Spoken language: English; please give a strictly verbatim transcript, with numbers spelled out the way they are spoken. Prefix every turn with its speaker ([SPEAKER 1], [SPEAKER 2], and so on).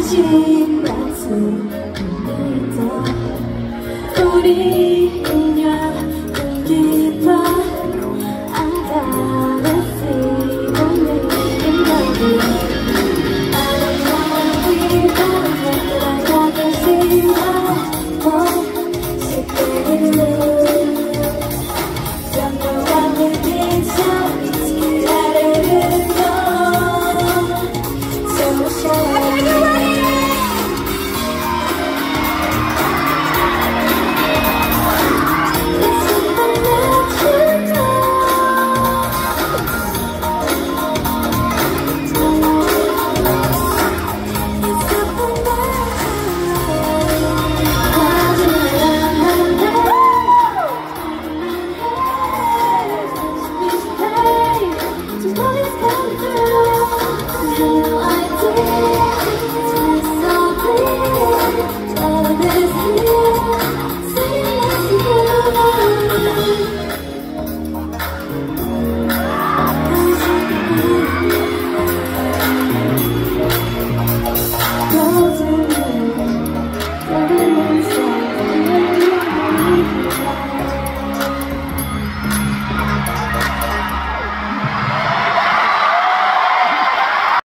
[SPEAKER 1] 가진 말씀이다. 우리 인연 깊어 I'm gonna see only in love. I don't know we both but I gotta see my home. Secret love. Don't know what we did so it's get out of the door. So shy.